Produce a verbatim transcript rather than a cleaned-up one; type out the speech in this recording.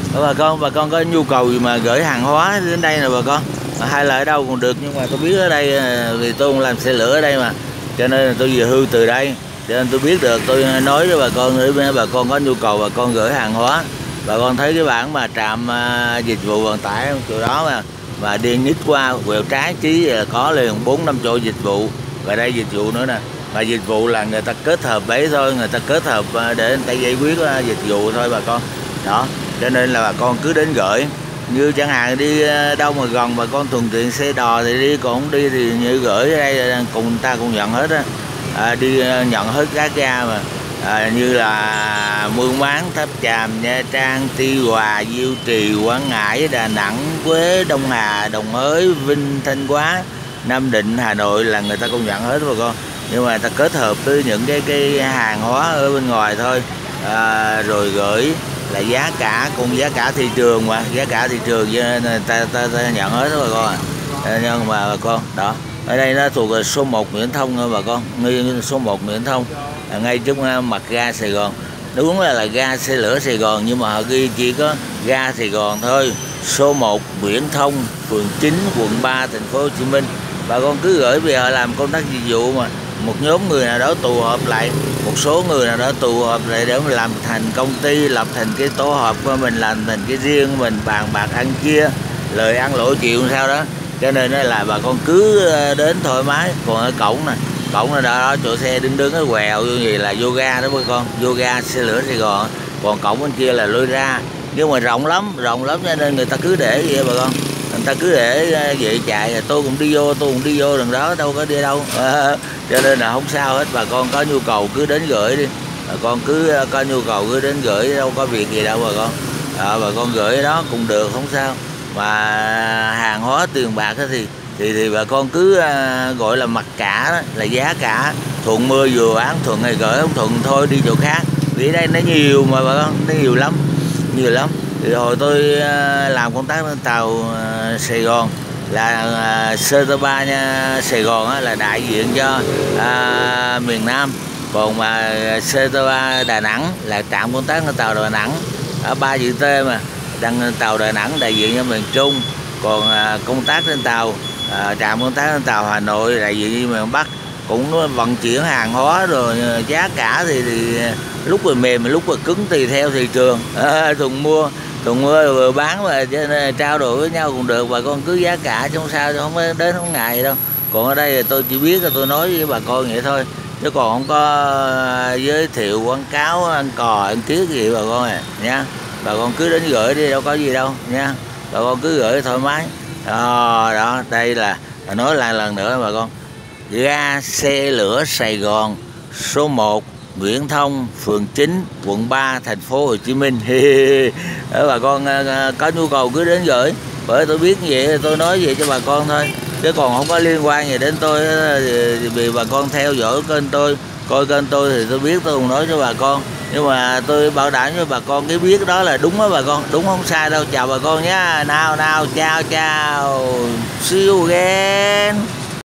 Bà con, bà con có nhu cầu gì mà gửi hàng hóa đến đây nè bà con, hay là ở đâu cũng được, nhưng mà tôi biết ở đây vì tôi cũng làm xe lửa ở đây mà, cho nên là tôi về hưu từ đây, cho nên tôi biết được, tôi nói với bà con để bà con có nhu cầu bà con gửi hàng hóa. Bà con thấy cái bảng mà trạm uh, dịch vụ vận tải chỗ đó mà mà đi nhích qua quẹo trái chí là có liền bốn năm chỗ dịch vụ, và đây dịch vụ nữa nè. Mà dịch vụ là người ta kết hợp đấy thôi, người ta kết hợp để người ta giải quyết uh, dịch vụ thôi bà con đó. Cho nên là bà con cứ đến gửi, như chẳng hạn đi đâu mà gần bà con thuận tiện xe đò thì đi, còn không đi thì như gửi ở đây cùng người ta cũng nhận hết á. À, đi nhận hết các ga mà à, như là Mương Máng, Tháp Chàm, Nha Trang, Tuy Hòa, Diêu Trì, Quảng Ngãi, Đà Nẵng, Quế, Đông Hà, Đồng Hới, Vinh, Thanh Hóa, Nam Định, Hà Nội là người ta công nhận hết bà con. Nhưng mà người ta kết hợp với những cái cái hàng hóa ở bên ngoài thôi, à, rồi gửi là giá cả cùng giá cả thị trường, mà giá cả thị trường cho nên ta, ta, ta, ta nhận hết đó bà con à. Nhưng mà bà con đó, ở đây nó thuộc số một Nguyễn Thông thôi bà con, ngay số một Nguyễn Thông, à, ngay trước mặt ga Sài Gòn. Đúng là là ga xe lửa Sài Gòn, nhưng mà họ ghi chỉ có ga Sài Gòn thôi. Số một Nguyễn Thông, phường chín, quận ba, thành phố Hồ Chí Minh. Bà con cứ gửi về họ làm công tác dịch vụ, mà một nhóm người nào đó tụ họp lại, một số người nào đó tụ họp lại để mình làm thành công ty, lập thành cái tổ hợp của mình, làm thành cái riêng mình, bàn bạc ăn chia, lời ăn lỗ chịu sao đó. Cho nên là bà con cứ đến thoải mái. Còn ở cổng nè, cổng là đó, chỗ xe đứng đứng ở quẹo như gì là vô ga đó bà con, vô ga xe lửa Sài Gòn. Còn cổng bên kia là lối ra, nhưng mà rộng lắm, rộng lắm cho nên người ta cứ để vậy bà con, người ta cứ để vậy chạy. Tôi cũng đi vô, tôi cũng đi vô đường đó, đâu có đi đâu à, cho nên là không sao hết. Bà con có nhu cầu cứ đến gửi đi, bà con cứ có nhu cầu cứ đến gửi, đâu có việc gì đâu bà con à, bà con gửi đó cũng được, không sao. Mà hàng hóa tiền bạc thì thì thì bà con cứ uh, gọi là mặc cả đó, là giá cả thuận mưa vừa bán, thuận ngày gửi, không thuận thôi đi chỗ khác, vì đây nó nhiều mà bà con, nó nhiều lắm, nhiều lắm. Thì hồi tôi uh, làm công tác trên tàu uh, Sài Gòn là uh, xê tê ba nha, Sài Gòn á, là đại diện cho uh, miền Nam. Còn mà xê tê ba Đà Nẵng là trạm công tác trên tàu Đà Nẵng, ở ba chữ T mà đăng tàu Đà Nẵng đại diện cho miền Trung. Còn à, công tác trên tàu à, trạm công tác trên tàu Hà Nội đại diện cho miền Bắc, cũng vận chuyển hàng hóa rồi. Giá cả thì, thì lúc rồi mềm lúc rồi cứng tùy theo thị trường, à, thuận mua thuận mua rồi bán, mà cho nên trao đổi với nhau cũng được. Bà con cứ giá cả trong sao, không đến không ngại gì đâu. Còn ở đây thì tôi chỉ biết là tôi nói với bà con vậy thôi, chứ còn không có giới thiệu quảng cáo ăn cò ăn kiết gì bà con à nha. Bà con cứ đến gửi đi, đâu có gì đâu nha. Bà con cứ gửi thoải mái đó, đó. Đây là nói lại lần nữa bà con, ga xe lửa Sài Gòn, số một Nguyễn Thông, phường chín, quận ba, thành phố Hồ Chí Minh. Để bà con có nhu cầu cứ đến gửi, bởi tôi biết vậy thì tôi nói vậy cho bà con thôi, chứ còn không có liên quan gì đến tôi. Vì bà con theo dõi kênh tôi, coi kênh tôi thì tôi biết, tôi không nói cho bà con. Nhưng mà tôi bảo đảm cho bà con cái biết đó là đúng đó bà con, đúng không sai đâu. Chào bà con nhé, nào nào, chào chào, see you again.